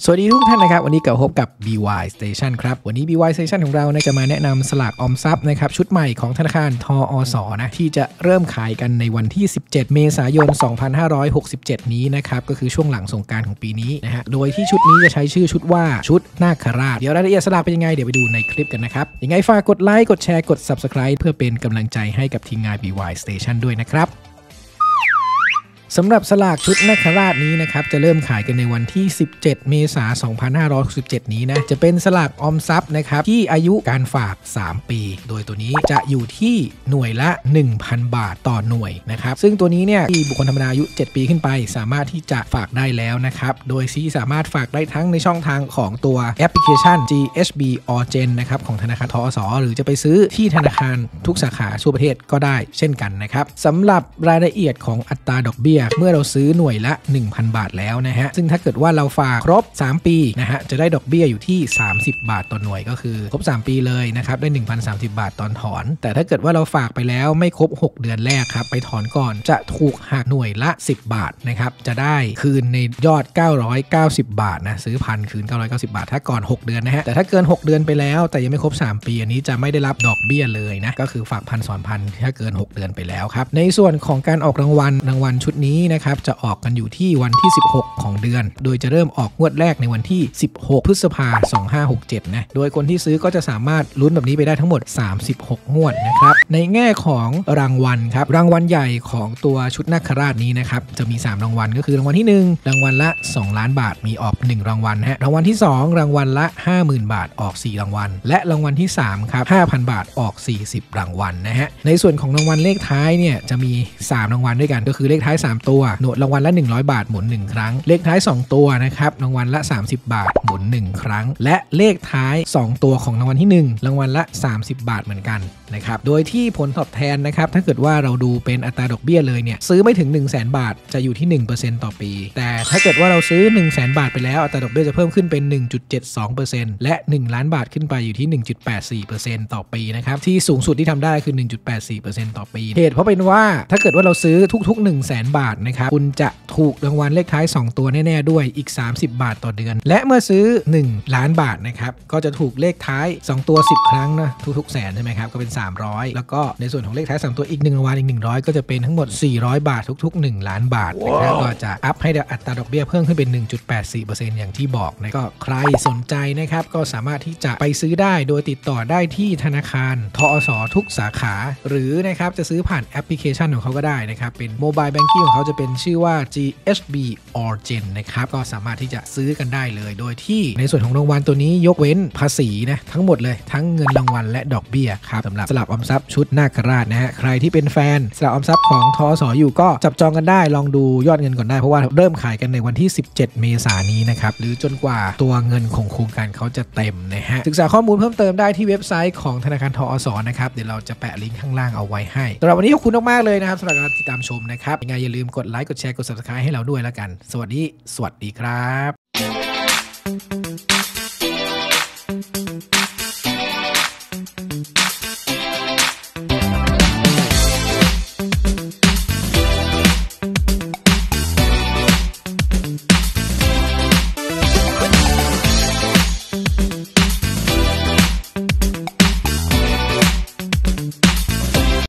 สวัสดีทุกท่านนะครับวันนี้ก็พบกับ BY Station ครับวันนี้ BY Station ของเราจะมาแนะนำสลากออมทรัพย์นะครับชุดใหม่ของธนาคารทอสนะที่จะเริ่มขายกันในวันที่17เมษายน2567นี้นะครับก็คือช่วงหลังสงกรานต์ของปีนี้นะฮะโดยที่ชุดนี้จะใช้ชื่อชุดว่าชุดนาคราชเดี๋ยวรายละเอียดสลากเป็นยังไงเดี๋ยวไปดูในคลิปกันนะครับยังไงฝากกดไลค์กดแชร์กด Subscribe เพื่อเป็นกำลังใจให้กับทีมงาน BY Station ด้วยนะครับสำหรับสลากชุดนาคราชนี้นะครับจะเริ่มขายกันในวันที่17เมษายน2567นี้นะจะเป็นสลากออมทรัพย์นะครับที่อายุการฝาก3ปีโดยตัวนี้จะอยู่ที่หน่วยละ 1,000 บาทต่อหน่วยนะครับซึ่งตัวนี้เนี่ยที่บุคคลธรรมดาอายุ7ปีขึ้นไปสามารถที่จะฝากได้แล้วนะครับโดยที่สามารถฝากได้ทั้งในช่องทางของตัวแอปพลิเคชัน GHB Origin นะครับของธนาคารทอสหรือจะไปซื้อที่ธนาคารทุกสาขาทั่วประเทศก็ได้เช่นกันนะครับสำหรับรายละเอียดของอัตราดอกเบี้ยเมื่อเราซื้อหน่วยละ 1,000 บาทแล้วนะฮะซึ่งถ้าเกิดว่าเราฝากครบ3ปีนะฮะจะได้ดอกเบี้ยอยู่ที่30บาทต่อหน่วยก็คือครบ3ปีเลยนะครับได้ 1,030 บาทตอนถอนแต่ถ้าเกิดว่าเราฝากไปแล้วไม่ครบ6เดือนแรกครับไปถอนก่อนจะถูกหักหน่วยละ10บาทนะครับจะได้คืนในยอด990บาทนะซื้อพันคืน990บาทถ้าก่อน6เดือนนะฮะแต่ถ้าเกิน6เดือนไปแล้วแต่ยังไม่ครบ3ปีอันนี้จะไม่ได้รับดอกเบี้ยเลยนะก็คือฝากพันสอนพันถ้าเกิน6เดือนไปแล้วครับในส่วนของการออกรางวัลชุดนี้นะครับจะออกกันอยู่ที่วันที่16ของเดือนโดยจะเริ่มออกงวดแรกในวันที่16พฤษภาคม2567นะโดยคนที่ซื้อก็จะสามารถลุ้นแบบนี้ไปได้ทั้งหมด36งวดนะครับในแง่ของรางวัลครับรางวัลใหญ่ของตัวชุดนาคราชนี้นะครับจะมี3รางวัลก็คือรางวัลที่1รางวัลละ2ล้านบาทมีออก1รางวัลฮะรางวัลที่2รางวัลละ 50,000 บาทออก4รางวัลและรางวัลที่3ครับ 5,000 บาทออก40รางวัลนะฮะในส่วนของรางวัลเลขท้ายเนี่ยจะมี3รางวัลด้วยกันก็คือเลขท้าย3ตัวหน่วยรางวัลละ100 บาทหมุน1ครั้งเลขท้าย2ตัวนะครับรางวัลละ30บาทหมุน1ครั้งและเลขท้าย2ตัวของรางวัลที่1รางวัลละ30บาทเหมือนกันนะครับโดยที่ผลตอบแทนนะครับถ้าเกิดว่าเราดูเป็นอัตราดอกเบี้ยเลยเนี่ยซื้อไม่ถึง 100,000 บาทจะอยู่ที่ 1% ต่อปีแต่ถ้าเกิดว่าเราซื้อ 100,000 บาทไปแล้วอัตราดอกเบี้ยจะเพิ่มขึ้นเป็น 1.72% และ1ล้านบาทขึ้นไปอยู่ที่ 1.84% ต่อปีนะครับที่สูงสุดที่ทำได้คือ 1.84% ต่อปีเหตุเพราะเป็นว่าถ้าเกิดว่าเราซื้อทุกๆ 100,000 บาทนะครับคุณจะถูกรางวัลเลขท้าย2ตัวแน่ๆด้วยอีก30บาทต่อเดือนและเมื่อซื้อ1ล้านบาทนะครับก็จะถูกเลขท้าย2ตัว10ครั้งนะทุกๆแสนใช่ไหมครับก็เป็น300แล้วก็ในส่วนของเลขท้าย3ตัวอีก1รางวัลอีก100ก็จะเป็นทั้งหมด400บาททุกๆ1ล้านบาทนะครับก็จะอัพให้อัตราดอกเบี้ยเพิ่มขึ้นเป็น 1.84% อย่างที่บอกนะก็ใครสนใจนะครับก็สามารถที่จะไปซื้อได้โดยติดต่อได้ที่ธนาคารทอสทุกสาขาหรือนะครับจะซื้อผ่านแอปพลิเคชันของเขาก็ได้นะครับเป็นโมบายแบงกิ้งของเขาจะเป็นชื่อว่า GHB Origin นะครับก็สามารถที่จะซื้อกันได้เลยโดยที่ในส่วนของรางวัลตัวนี้ยกเว้นภาษีนะทั้งหมดเลยทั้งเงินรางวัลและดอกเบี้ยครับสำหรับสลากออมทรัพย์ชุดนาคราชนะฮะใครที่เป็นแฟนสลากออมทรัพย์ของทอสอยู่ก็จับจองกันได้ลองดูยอดเงินก่อนได้เพราะว่าเริ่มขายกันในวันที่17เมษายนนี้นะครับหรือจนกว่าตัวเงินของโครงการเขาจะเต็มนะฮะศึกษาข้อมูลเพิ่มเติมได้ที่เว็บไซต์ของธนาคารทอสนะครับเดี๋ยวเราจะแปะลิงก์ข้างล่างเอาไว้ให้สำหรับวันนี้ขอบคุณมากๆเลยนะครับสำหรับการติดตามชมนะครับยังไงอย่าลืมกดไลค์กดแชร์กด Subscribe ให้เราด้วยแล้วกันสวัสดีครับ